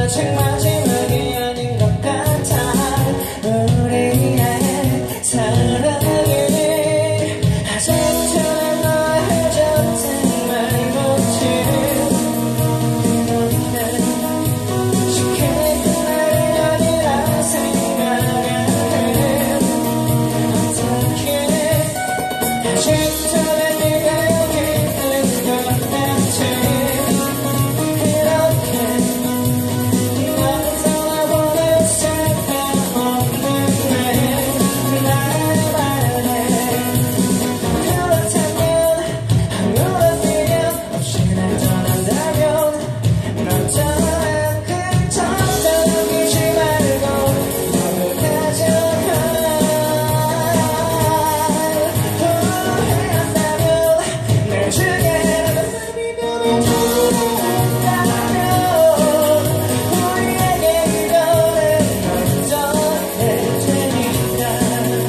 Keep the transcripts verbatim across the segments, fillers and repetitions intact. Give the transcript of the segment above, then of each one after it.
아직 마지막이 아닌 것 같아. 우리의 사랑이 아직도 날 해줬던 말 못해. 이렇게 쉽게 끝날이 아니라 생각을 해. 어떻게 아직도 내가 여기 있는 것 같지. 이렇게 너를 떠나보낼 생각 없는데 날 말해. 그렇다면 아무런 미련 없이 날 떠난다면 널 떠난 그 정도 남기지 말고 너를 가져가. 후회한다면 나중에 맘이 변해 돌아온다면 우리에게 이거는 널 떠날 테니까.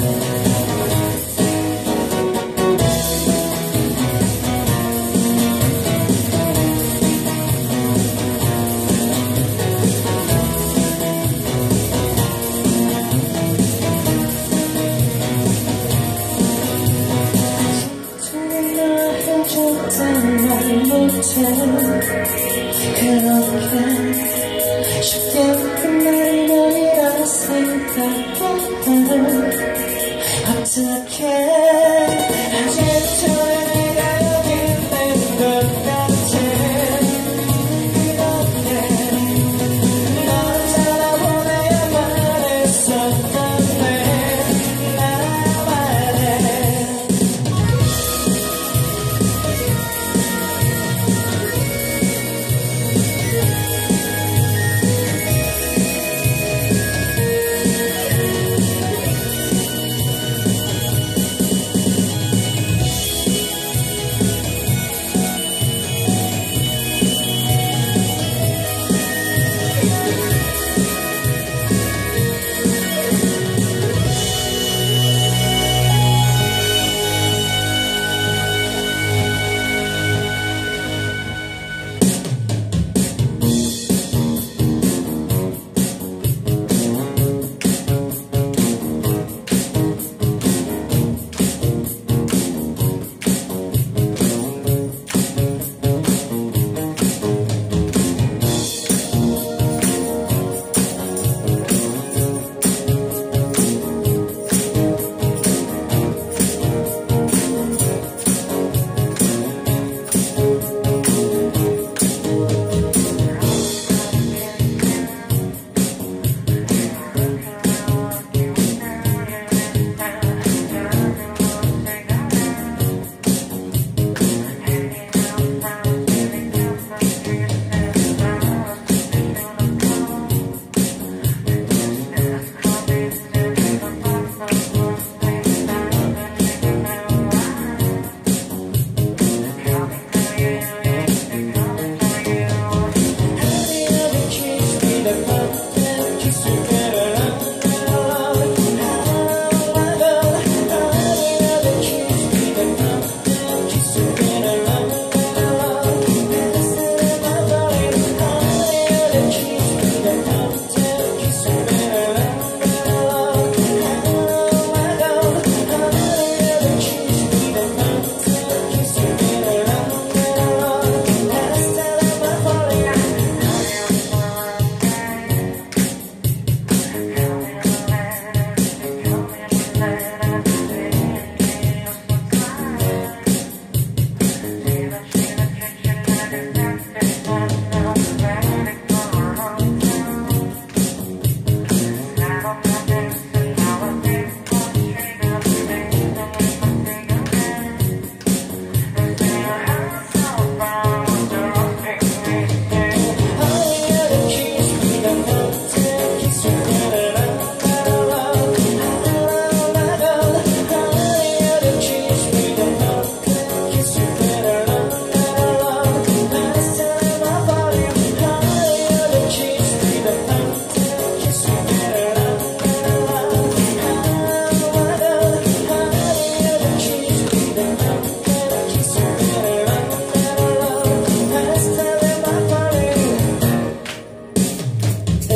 내가 해줬던 말 못해. 그렇게 쉽게 끝날 일이라 생각해. 어떻게 아직도 내가 여기 있는 것 같아. 이렇게 너를 살아보내야만 했었던데 나 말해.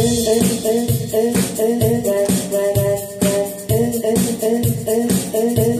음, 음, 음, 음, 음, 음, 음, 음, 음, 음, 음, 음, 음, 음,